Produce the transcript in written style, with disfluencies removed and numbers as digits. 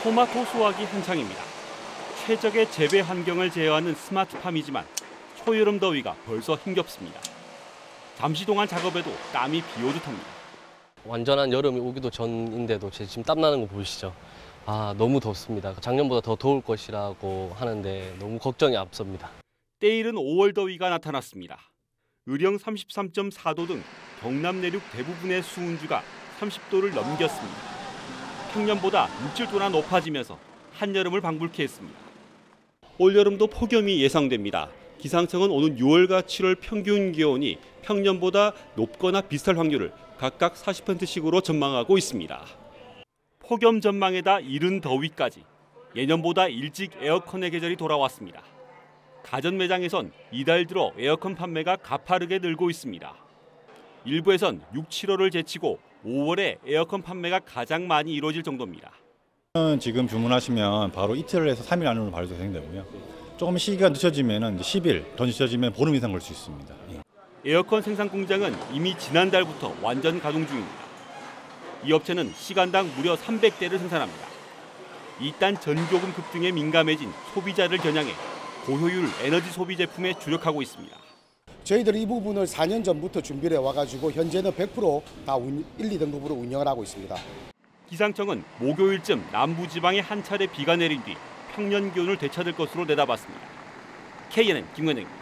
토마토 수확이 한창입니다. 최적의 재배 환경을 제어하는 스마트팜이지만 초여름 더위가 벌써 힘겹습니다. 잠시 동안 작업에도 땀이 비오듯 합니다. 완전한 여름이 오기도 전인데도 제 지금 땀나는 거 보이시죠? 너무 덥습니다. 작년보다 더 더울 것이라고 하는데 너무 걱정이 앞섭니다. 때이른 5월 더위가 나타났습니다. 의령 33.4도 등 경남 내륙 대부분의 수온주가 30도를 넘겼습니다. 평년보다 6, 7도나 높아지면서 한여름을 방불케 했습니다. 올여름도 폭염이 예상됩니다. 기상청은 오는 6월과 7월 평균 기온이 평년보다 높거나 비슷할 확률을 각각 40%씩으로 전망하고 있습니다. 폭염 전망에다 이른 더위까지 예년보다 일찍 에어컨의 계절이 돌아왔습니다. 가전 매장에선 이달 들어 에어컨 판매가 가파르게 늘고 있습니다. 일부에선 6, 7월을 제치고 5월에 에어컨 판매가 가장 많이 이루어질 정도입니다. 지금 주문하시면 바로 이틀에서 3일 안으로 바로 재생되고요. 조금 시기가 늦춰지면 10일, 더 늦춰지면 보름 이상 걸 수 있습니다. 에어컨 생산 공장은 이미 지난달부터 완전 가동 중입니다. 이 업체는 시간당 무려 300대를 생산합니다. 이딴 전기요금 급등에 민감해진 소비자를 겨냥해 고효율 에너지 소비 제품에 주력하고 있습니다. 저희들이 이 부분을 4년 전부터 준비를 해와가지고 현재는 100% 다 1, 2등급으로 운영을 하고 있습니다. 기상청은 목요일쯤 남부지방에 한 차례 비가 내린 뒤 평년 기온을 되찾을 것으로 내다봤습니다. KNN 김건영입니다.